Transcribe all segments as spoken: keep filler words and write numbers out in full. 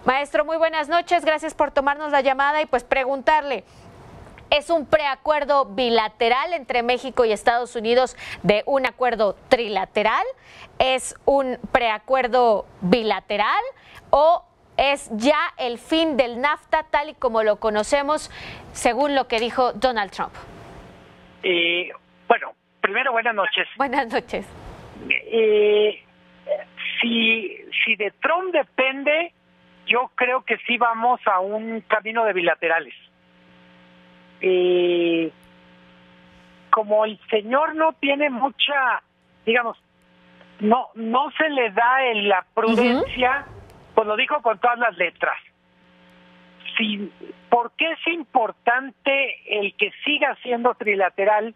Maestro, muy buenas noches, gracias por tomarnos la llamada y pues preguntarle, ¿es un preacuerdo bilateral entre México y Estados Unidos de un acuerdo trilateral? ¿Es un preacuerdo bilateral o es ya el fin del NAFTA tal y como lo conocemos según lo que dijo Donald Trump? Eh, bueno, primero buenas noches. Buenas noches. Eh, si, si de Trump depende, yo creo que sí vamos a un camino de bilaterales. Eh, como el señor no tiene mucha, digamos, no no se le da en la prudencia, uh-huh. pues lo dijo con todas las letras. Si, ¿por qué es importante el que siga siendo trilateral?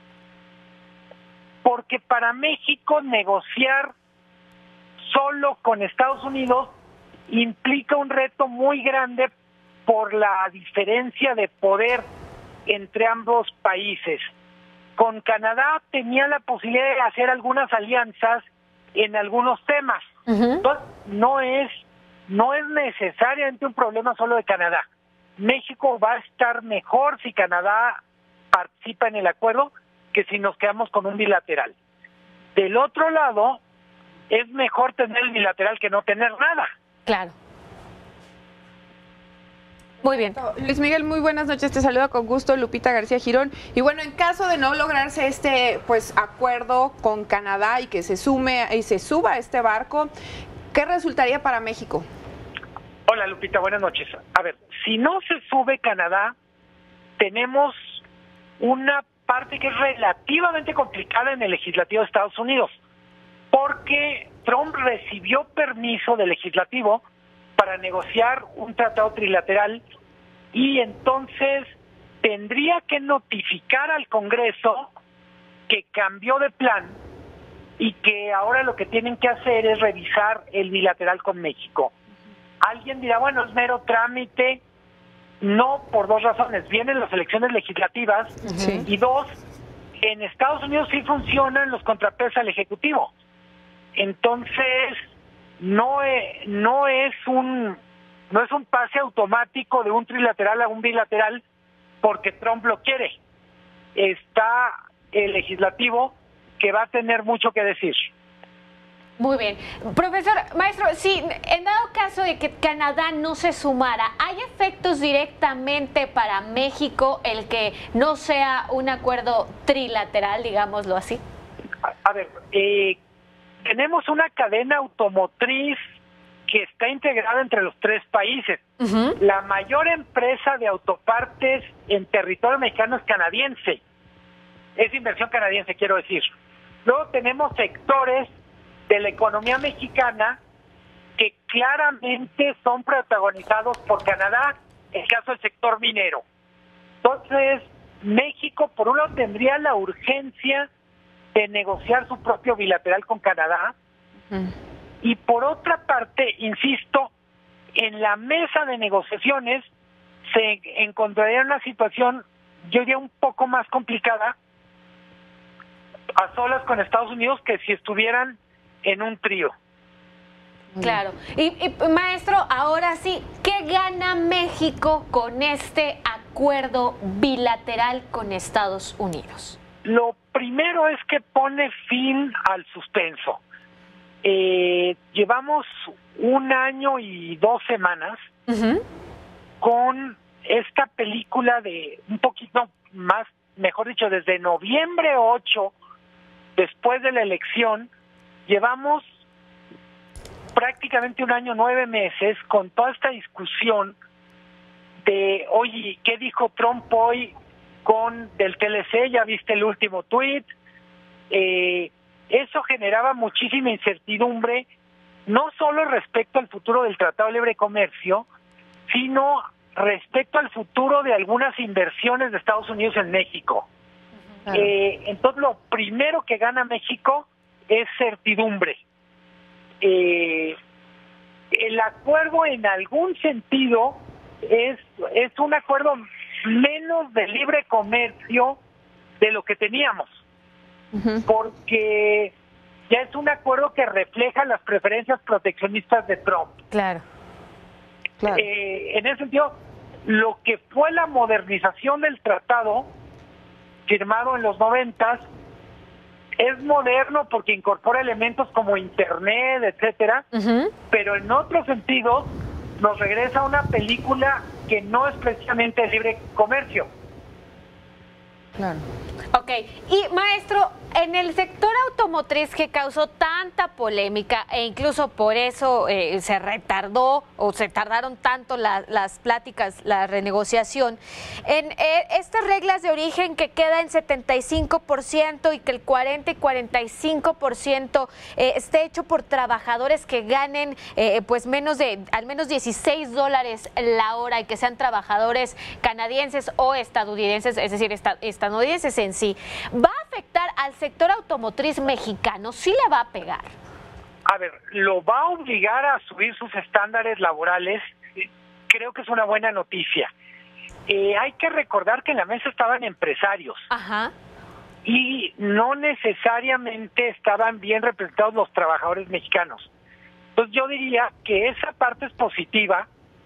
Porque para México negociar solo con Estados Unidos implica un reto muy grande por la diferencia de poder entre ambos países. Con Canadá tenía la posibilidad de hacer algunas alianzas en algunos temas. Uh-huh. Entonces, no es, no es necesariamente un problema solo de Canadá. México va a estar mejor si Canadá participa en el acuerdo que si nos quedamos con un bilateral. Del otro lado, es mejor tener el bilateral que no tener nada. Claro. Muy bien. Luis Miguel, muy buenas noches. Te saluda con gusto Lupita García Girón. Y bueno, en caso de no lograrse este pues acuerdo con Canadá y que se sume y se suba a este barco, ¿qué resultaría para México? Hola Lupita, buenas noches. A ver, si no se sube Canadá, tenemos una parte que es relativamente complicada en el legislativo de Estados Unidos, porque Trump recibió permiso del legislativo para negociar un tratado trilateral y entonces tendría que notificar al Congreso que cambió de plan y que ahora lo que tienen que hacer es revisar el bilateral con México. Alguien dirá, bueno, es mero trámite. No, por dos razones. Vienen las elecciones legislativas, sí. Y dos, en Estados Unidos sí funcionan los contrapesos al Ejecutivo. Entonces, no es, no es un no es un pase automático de un trilateral a un bilateral porque Trump lo quiere. Está el legislativo que va a tener mucho que decir. Muy bien. Profesor, maestro, sí, en dado caso de que Canadá no se sumara, ¿hay efectos directamente para México el que no sea un acuerdo trilateral, digámoslo así? A, a ver, eh, tenemos una cadena automotriz que está integrada entre los tres países. Uh-huh. La mayor empresa de autopartes en territorio mexicano es canadiense. Es inversión canadiense, quiero decir. Luego tenemos sectores de la economía mexicana que claramente son protagonizados por Canadá, el caso del sector minero. Entonces, México, por un lado, tendría la urgencia de negociar su propio bilateral con Canadá, uh-huh. Y por otra parte, insisto, en la mesa de negociaciones se encontraría una situación, yo diría, un poco más complicada, a solas con Estados Unidos, que si estuvieran en un trío. Claro. Y, y maestro, ahora sí, ¿qué gana México con este acuerdo bilateral con Estados Unidos? Lo primero es que pone fin al suspenso. Eh, llevamos un año y dos semanas uh-huh. con esta película de un poquito más, mejor dicho, desde noviembre ocho, después de la elección, llevamos prácticamente un año, nueve meses con toda esta discusión de, oye, ¿qué dijo Trump hoy con del T L C? ¿Ya viste el último tuit? Eh, eso generaba muchísima incertidumbre, no solo respecto al futuro del Tratado de Libre Comercio, sino respecto al futuro de algunas inversiones de Estados Unidos en México. Claro. Eh, entonces, lo primero que gana México es certidumbre. Eh, el acuerdo, en algún sentido, es, es un acuerdo menos de libre comercio de lo que teníamos. Uh-huh. Porque ya es un acuerdo que refleja las preferencias proteccionistas de Trump. Claro. Claro. Eh, en ese sentido, lo que fue la modernización del tratado firmado en los noventas es moderno porque incorpora elementos como internet, etcétera, uh-huh. pero en otro sentido nos regresa a una película que no es precisamente de libre comercio. Claro. Ok, y maestro, en el sector automotriz que causó tanta polémica e incluso por eso eh, se retardó o se tardaron tanto la, las pláticas, la renegociación, en eh, estas reglas de origen que queda en setenta y cinco por ciento y que el cuarenta y cuarenta y cinco por ciento eh, esté hecho por trabajadores que ganen eh, pues menos de, al menos dieciséis dólares la hora y que sean trabajadores canadienses o estadounidenses, es decir, estadounidenses en sí, ¿va a afectar al sector automotriz mexicano? ¿Sí le va a pegar? A ver, lo va a obligar a subir sus estándares laborales. Creo que es una buena noticia. Eh, hay que recordar que en la mesa estaban empresarios. Ajá. Y no necesariamente estaban bien representados los trabajadores mexicanos. Entonces yo diría que esa parte es positiva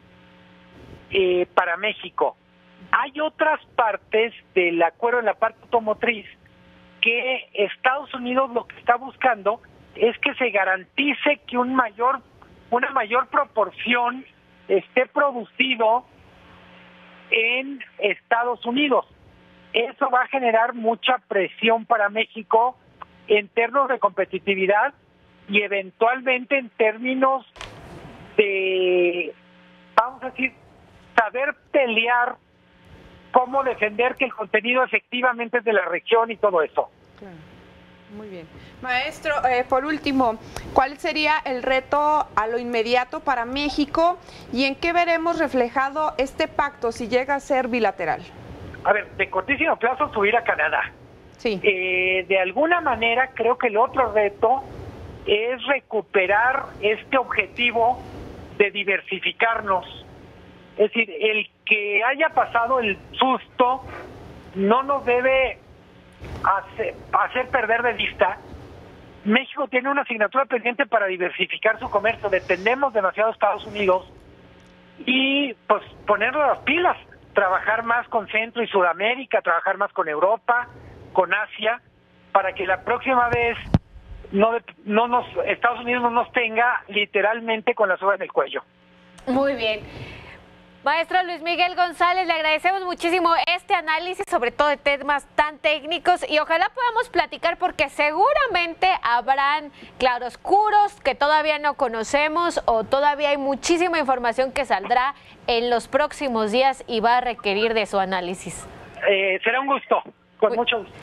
eh, para México. Hay otras partes del acuerdo en la parte automotriz que Estados Unidos lo que está buscando es que se garantice que un mayor, una mayor proporción esté producido en Estados Unidos. Eso va a generar mucha presión para México en términos de competitividad y eventualmente en términos de, vamos a decir, saber pelear cómo defender que el contenido efectivamente es de la región y todo eso. Claro. Muy bien. Maestro, eh, por último, ¿cuál sería el reto a lo inmediato para México y en qué veremos reflejado este pacto si llega a ser bilateral? A ver, de cortísimo plazo subir a Canadá. Sí. Eh, de alguna manera creo que el otro reto es recuperar este objetivo de diversificarnos. Es decir, el que haya pasado el susto no nos debe hacer, hacer perder de vista. México tiene una asignatura pendiente para diversificar su comercio. Dependemos demasiado de Estados Unidos y pues ponerle las pilas, trabajar más con Centro y Sudamérica, trabajar más con Europa, con Asia, para que la próxima vez no, no nos, Estados Unidos no nos tenga literalmente con la soga en el cuello. Muy bien. Maestro Luis Miguel González, le agradecemos muchísimo este análisis, sobre todo de temas tan técnicos, y ojalá podamos platicar porque seguramente habrán claroscuros que todavía no conocemos o todavía hay muchísima información que saldrá en los próximos días y va a requerir de su análisis. Eh, será un gusto, con mucho gusto.